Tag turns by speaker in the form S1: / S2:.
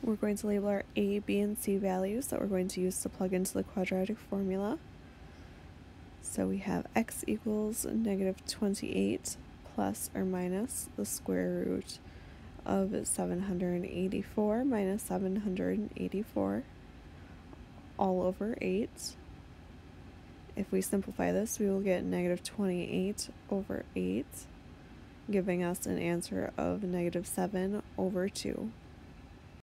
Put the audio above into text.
S1: We're going to label our a, b, and c values that we're going to use to plug into the quadratic formula. So we have x equals -28 plus or minus the square root of 784 minus 784 all over 8. If we simplify this, we will get -28 over 8, giving us an answer of -7 over 2.